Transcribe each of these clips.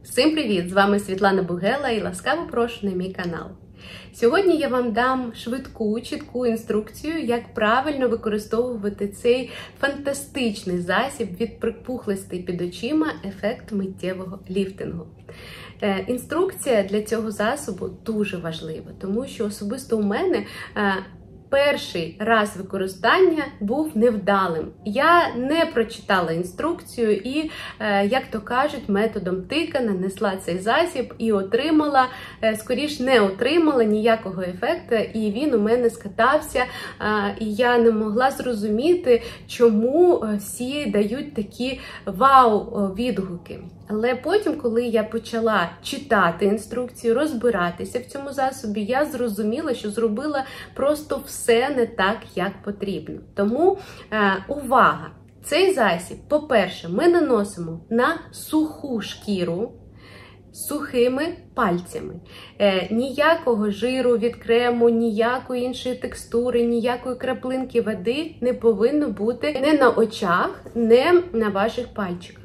Всім привіт! З вами Світлана Бугела і ласкаво прошу на мій канал. Сьогодні я вам дам швидку, чітку інструкцію, як правильно використовувати цей фантастичний засіб від припухлостей під очима ефект миттєвого ліфтингу. Інструкція для цього засобу дуже важлива, тому що особисто у мене перший раз використання був невдалим. Я не прочитала інструкцію і, як то кажуть, методом тика нанесла цей засіб і отримала, скоріш не отримала ніякого ефекту, і він у мене скатався, і я не могла зрозуміти, чому всі дають такі вау-відгуки. Але потім, коли я почала читати інструкцію, розбиратися в цьому засобі, я зрозуміла, що зробила просто все не так, як потрібно. Тому увага! Цей засіб, по-перше, ми наносимо на суху шкіру, сухими пальцями. Ніякого жиру від крему, ніякої іншої текстури, ніякої краплинки води не повинно бути не на очах, не на ваших пальчиках.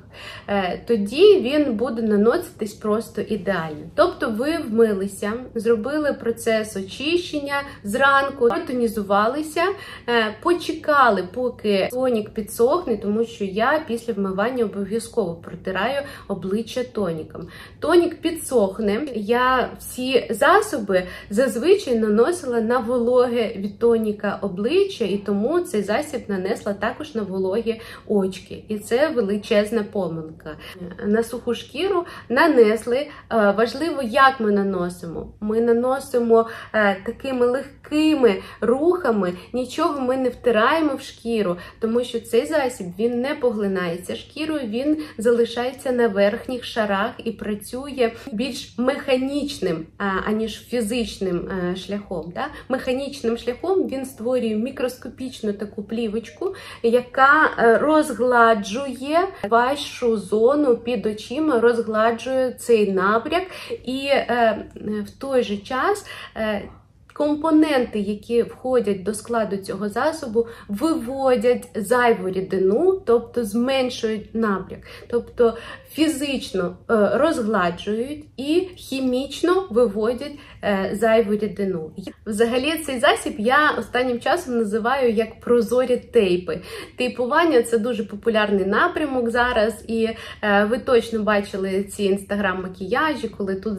Тоді він буде наноситись просто ідеально. Тобто ви вмилися, зробили процес очищення зранку, тонізувалися, почекали, поки тонік підсохне, тому що я після вмивання обов'язково протираю обличчя тоніком. Тонік підсохне, я всі засоби зазвичай наносила на вологе від тоніка обличчя, і тому цей засіб нанесла також на вологі очки. І це величезна помилка. На суху шкіру нанесли. Важливо, як ми наносимо. Ми наносимо такими легкими рухами, нічого ми не втираємо в шкіру, тому що цей засіб, він не поглинається шкірою, він залишається на верхніх шарах і працює більш механічним, аніж фізичним шляхом. Механічним шляхом він створює мікроскопічну таку плівочку, яка розгладжує вашу зону під очима, розгладжує цей набряк, і в той же час компоненти, які входять до складу цього засобу, виводять зайву рідину, тобто зменшують набряк. Тобто фізично розгладжують і хімічно виводять зайву рідину. Взагалі цей засіб я останнім часом називаю як прозорі тейпи. Тейпування – це дуже популярний напрямок зараз, і ви точно бачили ці інстаграм-макіяжі, коли тут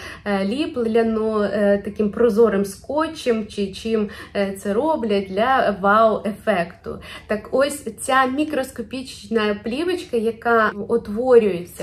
заліплено таким прозорим скотчем, чи чим це роблять для вау-ефекту. Так ось ця мікроскопічна плівочка, яка утворюється,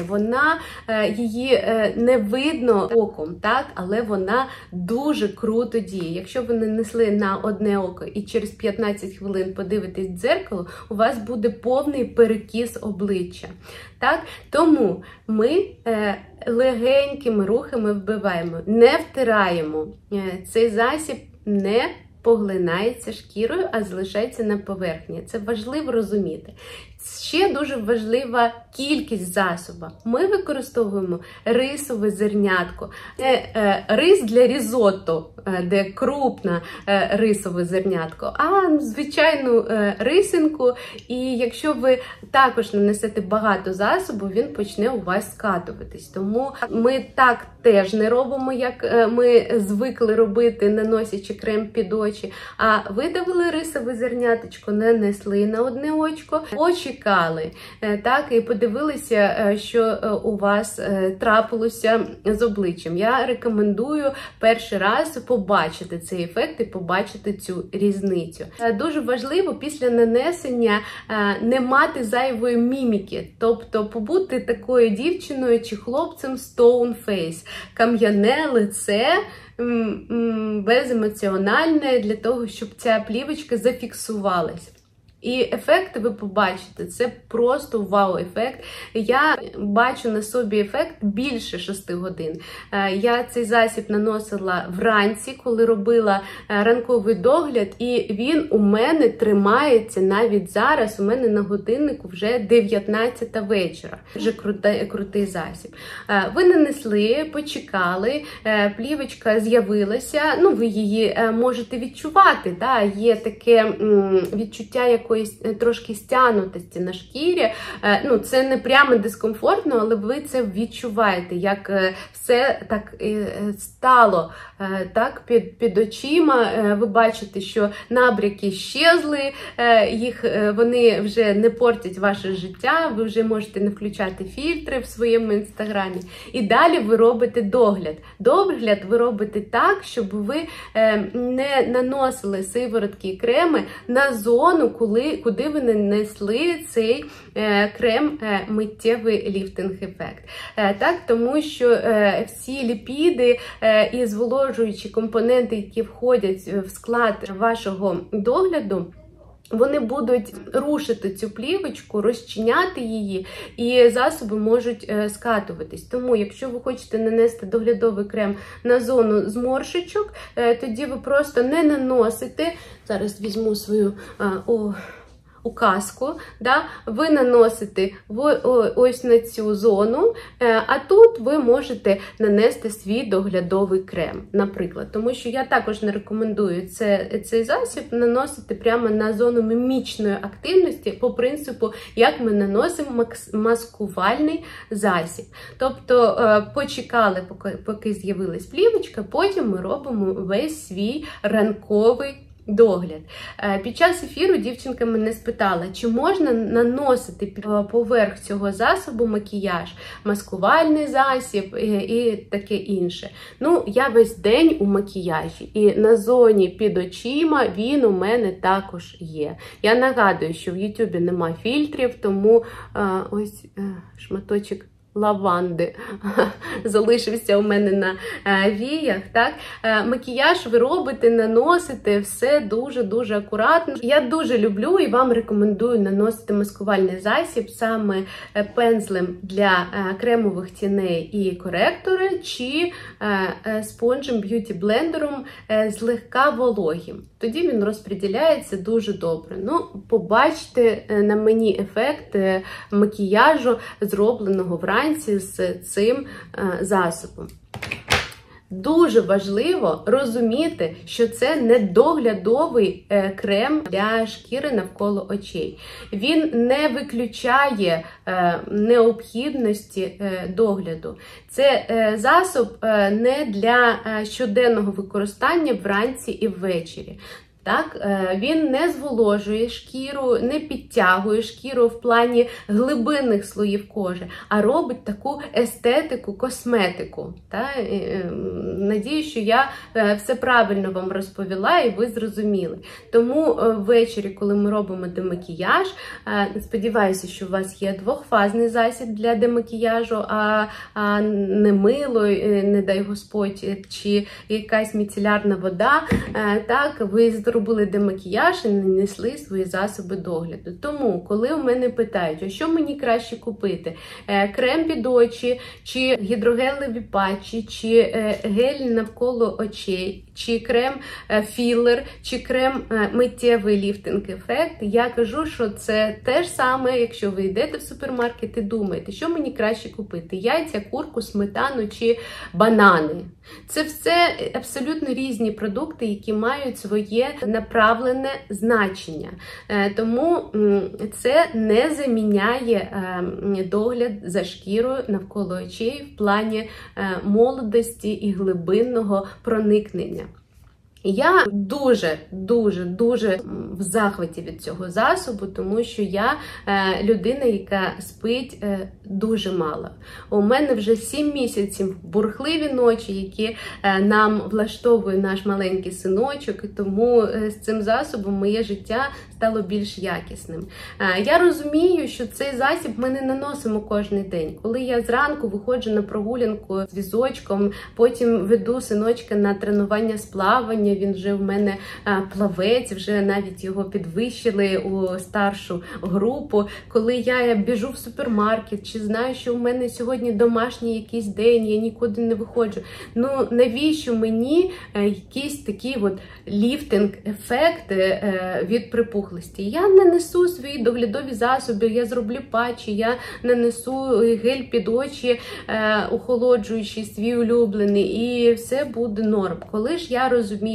її не видно оком, так? Але вона дуже круто діє. Якщо ви нанесли на одне око і через 15 хвилин подивитесь в дзеркало, у вас буде повний перекіс обличчя. Так? Тому ми легенькими рухами вбиваємо, не втираємо. Цей засіб не поглинається шкірою, а залишається на поверхні. Це важливо розуміти. Ще дуже важлива кількість засоба. Ми використовуємо рисове зернятко. Рис для різотто, де крупне рисове зернятко, а звичайну рисинку. І якщо ви також нанесете багато засобу, він почне у вас скатуватись. Тому ми так теж не робимо, як ми звикли робити, наносячи крем під очі. А видавили рисове зерняточко, нанесли на одне очко, почекали, так, і подивилися, що у вас трапилося з обличчям. Я рекомендую перший раз побачити цей ефект і побачити цю різницю. Дуже важливо після нанесення не мати зайвої міміки, тобто побути такою дівчиною чи хлопцем stone face, кам'яне лице, беземоціональне, для того, щоб ця плівочка зафіксувалась. І ефект ви побачите, це просто вау-ефект. Я бачу на собі ефект більше 6 годин. Я цей засіб наносила вранці, коли робила ранковий догляд, і він у мене тримається навіть зараз, у мене на годиннику вже 19 вечора. Дуже крутий засіб. Ви нанесли, почекали, плівочка з'явилася, ви її можете відчувати, є таке відчуття якоїсь якоїсь трошки стягнутості на шкірі. Ну, це не прямо дискомфортно, але ви це відчуваєте, як все так стало так, під очима. Ви бачите, що набряки щезли, вони вже не портять ваше життя, ви вже можете не включати фільтри в своєму інстаграмі. І далі ви робите догляд. Догляд ви робите так, щоб ви не наносили сиворотки і креми на зону, куди ви нанесли цей крем миттєвий ліфтинг-ефект. Так, тому що всі ліпіди і зволожуючі компоненти, які входять в склад вашого догляду, вони будуть рушити цю плівочку, розчиняти її, і засоби можуть скатуватись. Тому, якщо ви хочете нанести доглядовий крем на зону зморшечок, тоді ви просто не наносите, зараз візьму свою указку, да, ви наносите ось на цю зону, а тут ви можете нанести свій доглядовий крем, наприклад. Тому що я також не рекомендую цей засіб наносити прямо на зону мімічної активності по принципу, як ми наносимо маскувальний засіб. Тобто почекали, поки з'явилась плівочка, потім ми робимо весь свій ранковий догляд. Під час ефіру дівчинка мене спитала, чи можна наносити поверх цього засобу макіяж, маскувальний засіб і таке інше. Ну, я весь день у макіяжі, і на зоні під очима він у мене також є. Я нагадую, що в Ютубі нема фільтрів, тому ось шматочок лаванди залишився у мене на віях. Так? Макіяж ви робите, наносите все дуже-дуже акуратно. Я дуже люблю і вам рекомендую наносити маскувальний засіб саме пензлем для кремових тіней і коректори, чи спонжем б'юті-блендером злегка вологим. Тоді він розподіляється дуже добре. Ну, побачите на мені ефект макіяжу, зробленого вранці з цим засобом. Дуже важливо розуміти, що це не доглядовий крем для шкіри навколо очей. Він не виключає необхідності догляду. Це засіб не для щоденного використання вранці і ввечері. Так, він не зволожує шкіру, не підтягує шкіру в плані глибинних слоїв кожи, а робить таку естетику, косметику. Надію, що я все правильно вам розповіла і ви зрозуміли. Тому ввечері, коли ми робимо демакіяж, сподіваюся, що у вас є двохфазний засіб для демакіяжу, а не мило, не дай Господь, чи якась міцелярна вода. Так, ви робили демакіяж і нанесли свої засоби догляду. Тому, коли у мене питають, а що мені краще купити? Крем під очі, чи гідрогелеві патчі, чи гель навколо очей, чи крем філер, чи крем миттєвий ліфтинг-ефект, я кажу, що це те ж саме, якщо ви йдете в супермаркет і думаєте, що мені краще купити? Яйця, курку, сметану чи банани. Це все абсолютно різні продукти, які мають своє направлене значення. Тому це не заміняє догляд за шкірою навколо очей в плані молодості і глибинного проникнення. Я дуже в захваті від цього засобу, тому що я людина, яка спить дуже мало. У мене вже 7 місяців бурхливі ночі, які нам влаштовує наш маленький синочок, і тому з цим засобом моє життя стало більш якісним. Я розумію, що цей засіб ми не наносимо кожен день. Коли я зранку виходжу на прогулянку з візочком, потім веду синочка на тренування з плавання, він вже в мене плавець, вже навіть його підвищили у старшу групу. Коли я біжу в супермаркет, чи знаю, що в мене сьогодні домашній якийсь день, я нікуди не виходжу. Ну, навіщо мені якийсь такий от ліфтинг-ефект від припухлості? Я нанесу свої доглядові засоби, я зроблю патчі, я нанесу гель під очі, охолоджуючий, свій улюблений, і все буде норм. Коли ж я розумію,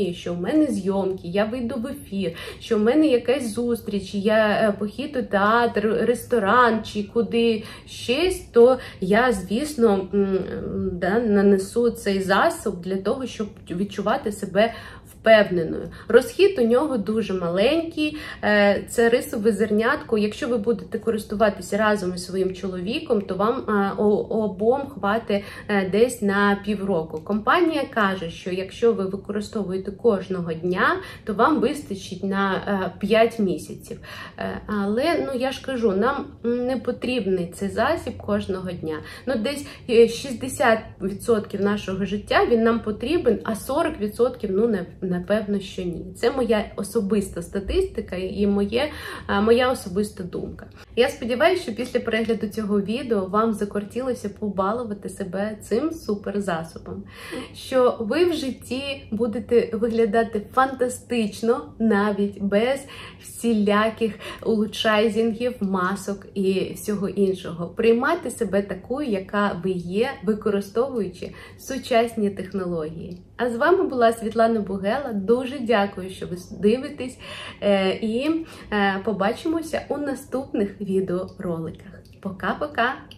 розумію, що в мене зйомки, я вийду в ефір, що в мене якась зустріч, я похід у театр, ресторан чи куди щось, то я, звісно, нанесу цей засіб для того, щоб відчувати себе впевненою. Розхід у нього дуже маленький, це рисове зернятко. Якщо ви будете користуватися разом із своїм чоловіком, то вам обом хватить десь на півроку. Компанія каже, що якщо ви використовуєте кожного дня, то вам вистачить на 5 місяців. Але, я ж кажу, нам не потрібний цей засіб кожного дня. Десь 60% нашого життя він нам потрібен, а 40% напевно, що ні. Це моя особиста статистика і моя особиста думка. Я сподіваюся, що після перегляду цього відео вам захотілося побалувати себе цим суперзасобом. Що ви в житті будете виглядати фантастично, навіть без всіляких улучшайзінгів, масок і всього іншого. Приймати себе такою, яка ви є, використовуючи сучасні технології. А з вами була Світлана Бугела. Дуже дякую, що ви дивитесь, і побачимося у наступних відеороликах. Пока-пока!